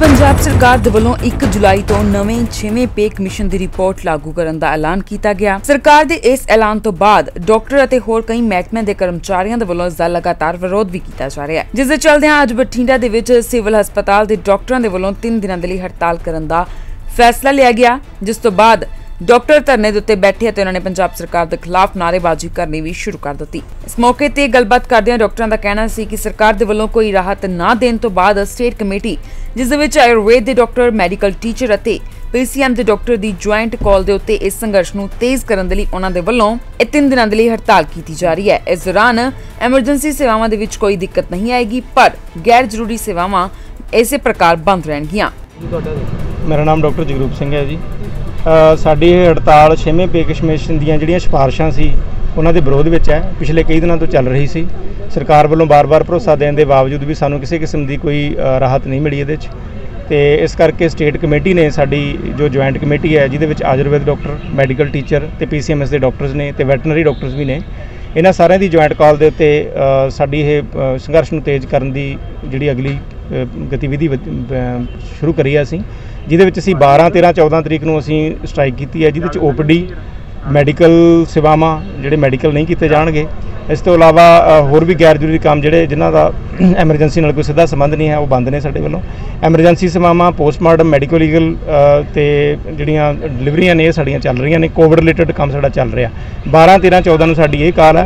पंजाब सरकार दे वल्लों 1 जुलाई तो नवें 6वें पे कमीशन दी रिपोर्ट लागू करन दा ऐलान कीता गया। सरकार दे इस ऐलान तो बाद डॉक्टर अते होर कई महकमे दे कर्मचारियों दे वल्लों इसदा लगातार विरोध भी कीता जा रहा है, जिस दे चलदियां अज बठिंडा दे विच सिविल हस्पताल दे डॉक्टरां दे वल्लों 3 दिनां दे लई हड़ताल करन दा फैसला लिया गया, जिस तो बाद डॉक्टर धरने दे उत्ते बैठे ते उन्होंने पंजाब सरकार के खिलाफ नारेबाजी करनी भी शुरू कर दी। इस मौके ते गलबात करदियां डॉक्टरां दा कहना सी कि सरकार दे वल्लों कोई राहत ना देण तो बाद स्टेट कमेटी जिस दे विच आयुर्वेद दे डॉक्टर, मैडिकल टीचर अते पीसीएम दे डॉक्टर दी ज्वाइंट कॉल दे उत्ते इस संघर्ष नूं तेज करन दे लई उन्हां दे वल्लों 3 दिनां दे लई हड़ताल कीती जा रही है। इस दौरान एमरजेंसी सेवावां दे विच कोई दिक्कत नहीं आएगी, पर गैर जरूरी सेवावां इसे प्रकार बंद रहणगियां। मेरा नाम डॉक्टर जगरूप सिंह है जी। साडी हड़ताल 6वें पे कमीशन ਦੀਆਂ ਜਿਹੜੀਆਂ ਸਿਫਾਰਿਸ਼ਾਂ ਸੀ ਉਹਨਾਂ ਦੇ ਵਿਰੋਧ ਵਿੱਚ ਹੈ। ਪਿਛਲੇ ਕਈ ਦਿਨਾਂ ਤੋਂ ਚੱਲ ਰਹੀ ਸੀ। ਸਰਕਾਰ ਵੱਲੋਂ ਬਾਰ-ਬਾਰ ਭਰੋਸਾ ਦੇਣ ਦੇ ਬਾਵਜੂਦ ਵੀ ਸਾਨੂੰ ਕਿਸੇ ਕਿਸਮ ਦੀ ਕੋਈ ਰਾਹਤ ਨਹੀਂ ਮਿਲੀ ਇਹਦੇ 'ਚ, ਤੇ ਇਸ ਕਰਕੇ ਸਟੇਟ ਕਮੇਟੀ ਨੇ ਸਾਡੀ ਜੋ ਜੁਆਇੰਟ ਕਮੇਟੀ ਹੈ ਜਿਹਦੇ ਵਿੱਚ ਆਯੁਰਵੇਦ ਡਾਕਟਰ, ਮੈਡੀਕਲ ਟੀਚਰ ਤੇ ਪੀਸੀਐਮਐਸ ਦੇ ਡਾਕਟਰਸ ਨੇ ਤੇ ਵੈਟਰਨਰੀ ਡਾਕਟਰਸ ਵੀ ਨੇ, ਇਹਨਾਂ ਸਾਰਿਆਂ ਦੀ ਜੁਆਇੰਟ ਕਾਲ ਦੇ ਉੱਤੇ ਸਾਡੀ ਇਹ ਸੰਘਰਸ਼ ਨੂੰ ਤੇਜ਼ ਕਰਨ ਦੀ ਜਿਹੜੀ ਅਗਲੀ ਗਤੀਵਿਧੀ ਸ਼ੁਰੂ ਕਰੀ ਹੈ ਅਸੀਂ, ਜਿਹਦੇ ਵਿੱਚ ਅਸੀਂ 12, 13, 14 ਤਰੀਕ ਨੂੰ ਅਸੀਂ ਸਟ੍ਰਾਈਕ ਕੀਤੀ ਹੈ, ਜਿਹਦੇ ਵਿੱਚ ਓਪੀਡੀ, ਮੈਡੀਕਲ ਸੇਵਾਵਾਂ ਜਿਹੜੇ ਮੈਡੀਕਲ ਨਹੀਂ ਕੀਤੇ ਜਾਣਗੇ, ਇਸ ਤੋਂ ਇਲਾਵਾ ਹੋਰ ਵੀ ਗੈਰ ਜ਼ਰੂਰੀ ਕੰਮ ਜਿਹੜੇ ਜਿਨ੍ਹਾਂ ਦਾ ਐਮਰਜੈਂਸੀ ਨਾਲ ਕੋਈ ਸਿੱਧਾ ਸੰਬੰਧ ਨਹੀਂ ਹੈ ਉਹ ਬੰਦ ਨੇ ਸਾਡੇ ਵੱਲੋਂ। ਐਮਰਜੈਂਸੀ ਸੇਵਾਵਾਂ, ਪੋਸਟਮਾਰਟਮ, ਮੈਡੀਕਲ ਲੀਗਲ ਤੇ ਜਿਹੜੀਆਂ ਡਿਲੀਵਰੀਆਂ ਨੇ ਇਹ ਸਾਡੀਆਂ ਚੱਲ ਰਹੀਆਂ ਨੇ। ਕੋਵਿਡ ਰਿਲੇਟਡ ਕੰਮ ਸਾਡਾ ਚੱਲ ਰਿਹਾ। 12, 13, 14 ਨੂੰ ਸਾਡੀ ਇਹ ਕਾਲ ਹੈ।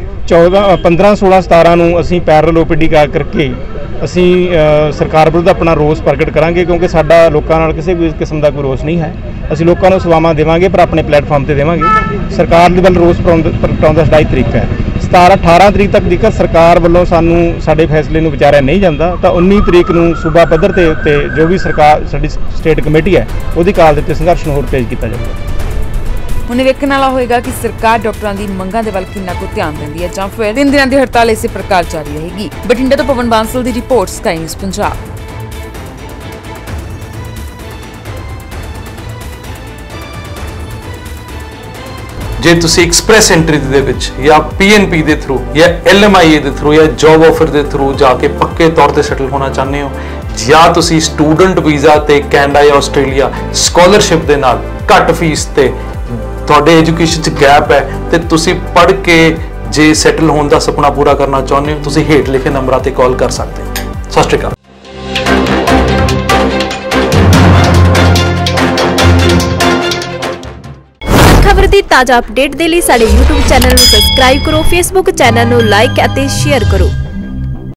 15, 16, 17 ਨੂੰ ਅਸੀਂ ਪੈਰਲ ਓਪੀਡੀ ਕਰਕੇ ਅਸੀਂ ਸਰਕਾਰ ਵਿਰੁੱਧ ਆਪਣਾ ਰੋਸ ਪ੍ਰਗਟ ਕਰਾਂਗੇ, ਕਿਉਂਕਿ ਸਾਡਾ ਲੋਕਾਂ ਨਾਲ ਕਿਸੇ ਵੀ ਕਿਸਮ ਦਾ ਕੋਈ ਰੋਸ ਨਹੀਂ ਹੈ। ਅਸੀਂ ਲੋਕਾਂ ਨੂੰ ਸੇਵਾਵਾਂ ਦੇਵਾਂਗੇ, ਪਰ ਆਪਣੇ ਪਲੇਟਫਾਰਮ ਤੇ ਦੇਵਾਂਗੇ। ਸਰਕਾਰ ਦੇ ਵੱਲ ਰੋਸ ਪ੍ਰਗਟਾਉਣ ਦਾ ਸਾਡਾ ਹੀ ਤਰੀਕਾ ਹੈ। 17, 18 ਤਰੀਕ ਤੱਕ ਜੇਕਰ ਸਰਕਾਰ ਵੱਲੋਂ ਸਾਨੂੰ ਸਾਡੇ ਫੈਸਲੇ ਨੂੰ ਵਿਚਾਰਿਆ ਨਹੀਂ ਜਾਂਦਾ ਤਾਂ 19 ਤਰੀਕ ਨੂੰ ਸੂਬਾ ਪੱਧਰ ਤੇ ਉੱਤੇ ਜੋ ਵੀ ਸਰਕਾਰ ਸਾਡੀ ਸਟੇਟ ਕਮੇਟੀ ਹੈ ਉਹਦੀ ਕਾਲ ਦੇ ਉੱਤੇ ਸੰਘਰਸ਼ ਨੂੰ ਹੋਰ ਤੇਜ਼ ਕੀਤਾ ਜਾਵੇਗਾ। ਹੁਣ ਵੇਖਣ ਵਾਲਾ ਹੋਏਗਾ ਕਿ ਸਰਕਾਰ ਡਾਕਟਰਾਂ ਦੀ ਮੰਗਾਂ ਦੇ ਵੱਲ ਕਿੰਨਾ ਕੁ ਧਿਆਨ ਦਿੰਦੀ ਹੈ ਜਾਂ ਫਿਰ 3 ਦਿਨਾਂ ਦੀ ਹੜਤਾਲ ਇਸੇ ਪ੍ਰਕਾਰ ਜਾਰੀ ਰਹੇਗੀ। ਬਠਿੰਡਾ ਤੋਂ ਪਵਨ ਬਾਂਸਲ ਦੀ ਰਿਪੋਰਟ, ਸਕਾਈ ਨਿਊਜ਼ ਪੰਜਾਬ। ਜੇ ਤੁਸੀਂ ਐਕਸਪ੍ਰੈਸ ਐਂਟਰੀ ਦੇ ਵਿੱਚ ਜਾਂ ਪੀਐਨਪੀ ਦੇ ਥਰੂ ਜਾਂ ਐਲਐਮਆਈਏ ਦੇ ਥਰੂ ਜਾਂ ਜੌਬ ਆਫਰ ਦੇ ਥਰੂ ਜਾ ਕੇ ਪੱਕੇ ਤੌਰ ਤੇ ਸੈਟਲ ਹੋਣਾ ਚਾਹੁੰਦੇ ਹੋ, ਜਾਂ ਤੁਸੀਂ ਸਟੂਡੈਂਟ ਵੀਜ਼ਾ ਤੇ ਕੈਨੇਡਾ ਜਾਂ ਆਸਟ੍ਰੇਲੀਆ ਸਕਾਲਰਸ਼ਿਪ ਦੇ ਨਾਲ ਘੱਟ ਫੀਸ ਤੇ ਤੁਹਾਡੇ ਐਜੂਕੇਸ਼ਨ 'ਚ ਗੈਪ ਹੈ ਤੇ ਤੁਸੀਂ ਪੜ੍ਹ ਕੇ ਜੇ ਸੈਟਲ ਹੋਣ ਦਾ ਸੁਪਨਾ ਪੂਰਾ ਕਰਨਾ ਚਾਹੁੰਦੇ ਹੋ, ਤੁਸੀਂ ਹੇਠ ਲਿਖੇ ਨੰਬਰਾਂ ਤੇ ਕਾਲ ਕਰ ਸਕਦੇ ਹੋ। ਸਤਿ ਸ਼੍ਰੀ ਅਕਾਲ। खबर की ताज़ा अपडेट के लिए साडे YouTube चैनल को सबसक्राइब करो, Facebook चैनल को लाइक और शेयर करो।